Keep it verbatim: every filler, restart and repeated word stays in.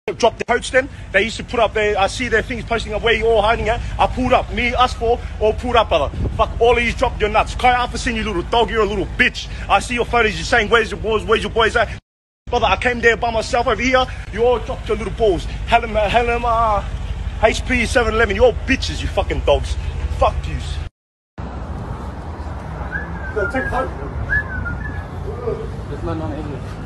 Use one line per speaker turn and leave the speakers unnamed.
Drop the coats then. They used to put up their, I see their things posting up where you all hiding at. I pulled up. Me, us four, all pulled up, brother. Fuck, all of you dropped your nuts. Kai Alpha seen you little dog, you're a little bitch. I see your photos, you're saying, where's your boys, where's your boys at? Brother, I came there by myself over here. You all dropped your little balls. Helen, uh, Helen, uh, H P seven eleven, you all bitches, you fucking dogs. Fuck yous. So take a photo.
There's none on English.